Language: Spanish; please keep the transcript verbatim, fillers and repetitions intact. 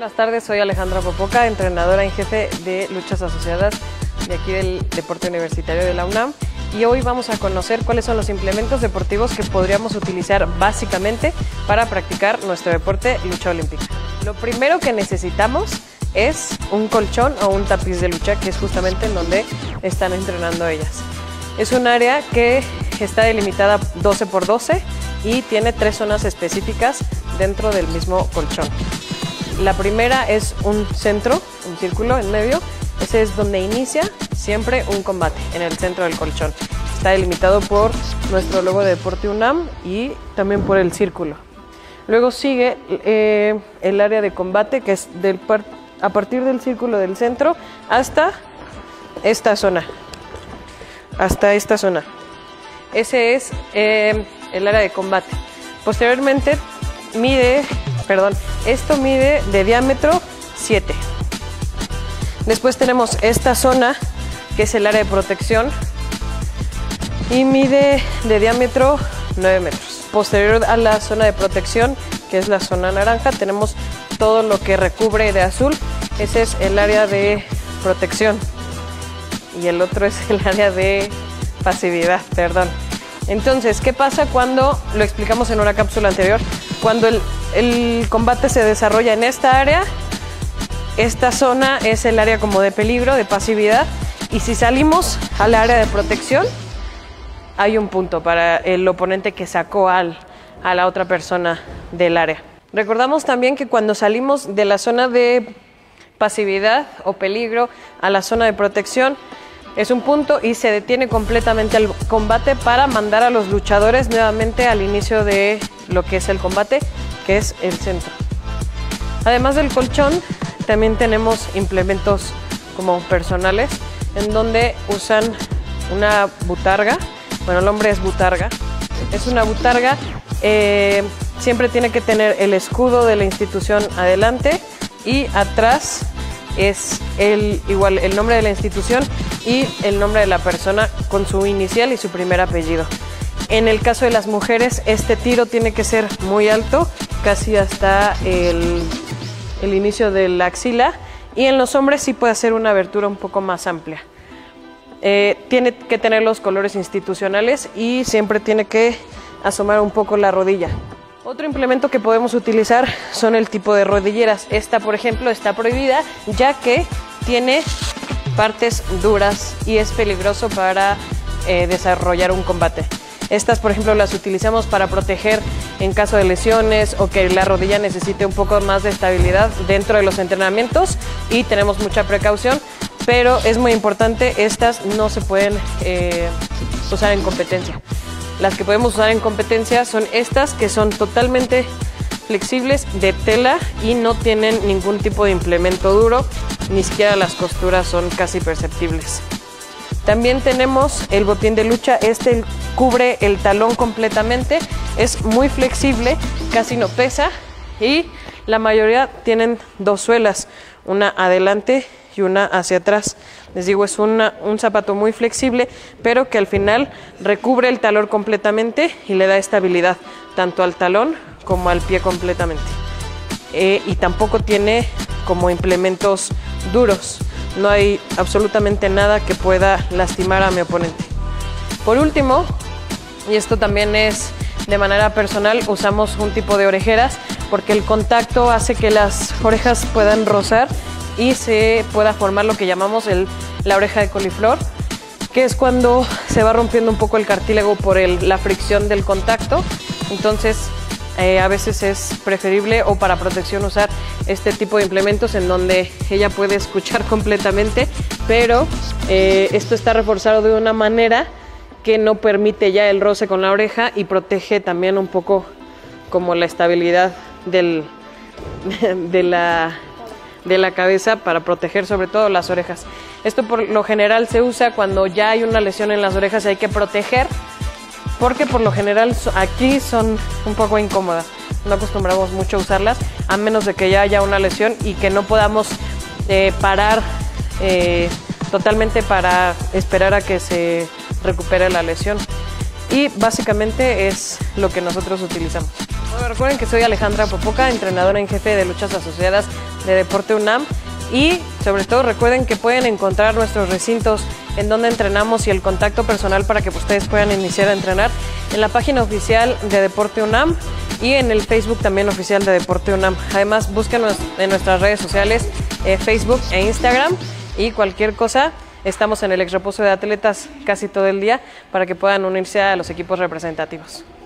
Buenas tardes, soy Alejandra Popoca, entrenadora en jefe de luchas asociadas de aquí del Deporte Universitario de la UNAM, y hoy vamos a conocer cuáles son los implementos deportivos que podríamos utilizar básicamente para practicar nuestro deporte lucha olímpica. Lo primero que necesitamos es un colchón o un tapiz de lucha, que es justamente en donde están entrenando ellas. Es un área que está delimitada doce por doce y tiene tres zonas específicas dentro del mismo colchón. La primera es un centro, un círculo en medio. Ese es donde inicia siempre un combate, en el centro del colchón. Está delimitado por nuestro logo de Deporte UNAM y también por el círculo. Luego sigue eh, el área de combate, que es del par a partir del círculo del centro hasta esta zona. Hasta esta zona. Ese es eh, el área de combate. Posteriormente mide, perdón, esto mide de diámetro siete. Después tenemos esta zona, que es el área de protección, y mide de diámetro nueve metros. Posterior a la zona de protección, que es la zona naranja, tenemos todo lo que recubre de azul. Ese es el área de protección. Y el otro es el área de pasividad, perdón. Entonces, ¿qué pasa cuando, lo explicamos en una cápsula anterior, cuando el, el combate se desarrolla en esta área? Esta zona es el área como de peligro, de pasividad, y si salimos al área de protección, hay un punto para el oponente que sacó al, a la otra persona del área. Recordamos también que cuando salimos de la zona de pasividad o peligro a la zona de protección, es un punto y se detiene completamente el combate para mandar a los luchadores nuevamente al inicio de lo que es el combate, que es el centro. Además del colchón, también tenemos implementos como personales, en donde usan una butarga. Bueno, el nombre es butarga. Es una butarga, eh, siempre tiene que tener el escudo de la institución adelante, y atrás es el, igual el nombre de la institución y el nombre de la persona con su inicial y su primer apellido. En el caso de las mujeres, este tiro tiene que ser muy alto, casi hasta el, el inicio de la axila, y en los hombres sí puede hacer una abertura un poco más amplia. Eh, tiene que tener los colores institucionales y siempre tiene que asomar un poco la rodilla. Otro implemento que podemos utilizar son el tipo de rodilleras. Esta, por ejemplo, está prohibida ya que tiene partes duras y es peligroso para eh, desarrollar un combate. Estas, por ejemplo, las utilizamos para proteger en caso de lesiones o que la rodilla necesite un poco más de estabilidad dentro de los entrenamientos, y tenemos mucha precaución, pero es muy importante, estas no se pueden eh, usar en competencia. Las que podemos usar en competencia son estas, que son totalmente flexibles, de tela, y no tienen ningún tipo de implemento duro, ni siquiera las costuras son casi perceptibles. También tenemos el botín de lucha. Este cubre el talón completamente, es muy flexible, casi no pesa, y la mayoría tienen dos suelas, una adelante y una hacia atrás. Les digo, es una, un zapato muy flexible, pero que al final recubre el talón completamente y le da estabilidad tanto al talón como al pie completamente. Eh, y tampoco tiene como implementos duros. No hay absolutamente nada que pueda lastimar a mi oponente. Por último, y esto también es de manera personal, usamos un tipo de orejeras porque el contacto hace que las orejas puedan rozar y se pueda formar lo que llamamos el, la oreja de coliflor, que es cuando se va rompiendo un poco el cartílago por el, la fricción del contacto. Entonces, eh, a veces es preferible o para protección usar este tipo de implementos en donde ella puede escuchar completamente, pero eh, esto está reforzado de una manera que no permite ya el roce con la oreja y protege también un poco como la estabilidad del, de la... de la cabeza, para proteger sobre todo las orejas. Esto por lo general se usa cuando ya hay una lesión en las orejas y hay que proteger, porque por lo general aquí son un poco incómodas. No acostumbramos mucho a usarlas, a menos de que ya haya una lesión y que no podamos eh, parar eh, totalmente para esperar a que se recupere la lesión. Y básicamente es lo que nosotros utilizamos. Bueno, recuerden que soy Alejandra Popoca, entrenadora en jefe de luchas asociadas de Deporte UNAM. Y sobre todo recuerden que pueden encontrar nuestros recintos en donde entrenamos y el contacto personal para que ustedes puedan iniciar a entrenar en la página oficial de Deporte UNAM y en el Facebook también oficial de Deporte UNAM. Además, búsquenos en nuestras redes sociales, eh, Facebook e Instagram, y cualquier cosa, estamos en el ex reposo de atletas casi todo el día para que puedan unirse a los equipos representativos.